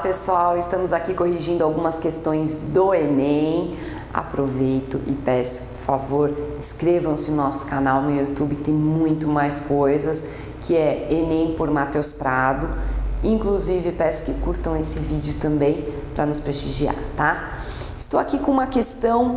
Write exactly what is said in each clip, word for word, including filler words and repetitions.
pessoal, estamos aqui corrigindo algumas questões do Enem. Aproveito e peço, por favor, inscrevam-se no nosso canal no YouTube, que tem muito mais coisas, que é Enem por Matheus Prado. Inclusive, peço que curtam esse vídeo também para nos prestigiar, tá? Estou aqui com uma questão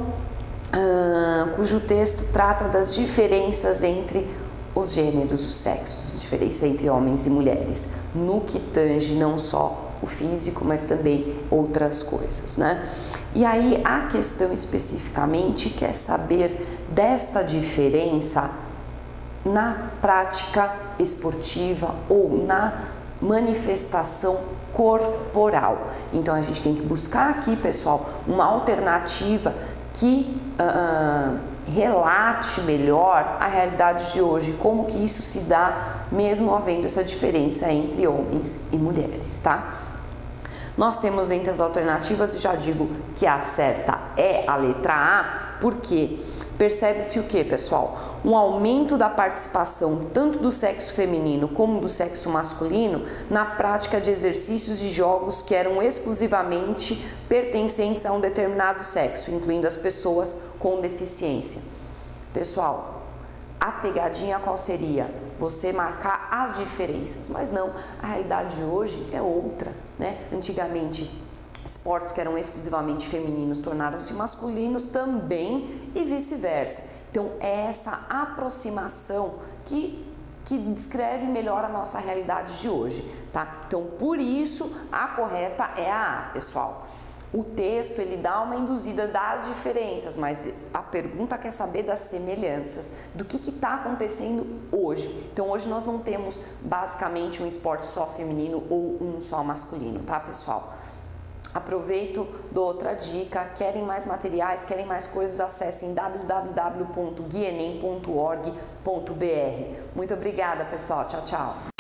uh, cujo texto trata das diferenças entre os gêneros, os sexos, a diferença entre homens e mulheres, no que tange não só o físico, mas também outras coisas, né? E aí a questão especificamente quer saber desta diferença na prática esportiva ou na manifestação corporal. Então a gente tem que buscar aqui, pessoal, uma alternativa que uh, relate melhor a realidade de hoje, como que isso se dá mesmo havendo essa diferença entre homens e mulheres, tá? Nós temos entre as alternativas, e já digo que a certa é a letra A, porque percebe-se o que, pessoal? Um aumento da participação tanto do sexo feminino como do sexo masculino na prática de exercícios e jogos que eram exclusivamente pertencentes a um determinado sexo, incluindo as pessoas com deficiência. Pessoal, a pegadinha qual seria? Você marcar as diferenças, mas não, a realidade de hoje é outra, né? Antigamente, esportes que eram exclusivamente femininos tornaram-se masculinos também e vice-versa. Então, é essa aproximação que, que descreve melhor a nossa realidade de hoje, tá? Então, por isso, a correta é a A, pessoal. O texto, ele dá uma induzida das diferenças, mas a pergunta quer saber das semelhanças, do que está acontecendo hoje. Então, hoje nós não temos basicamente um esporte só feminino ou um só masculino, tá, pessoal? Aproveito, dou outra dica, querem mais materiais, querem mais coisas, acessem w w w ponto guia enem ponto org ponto b r. Muito obrigada, pessoal. Tchau, tchau.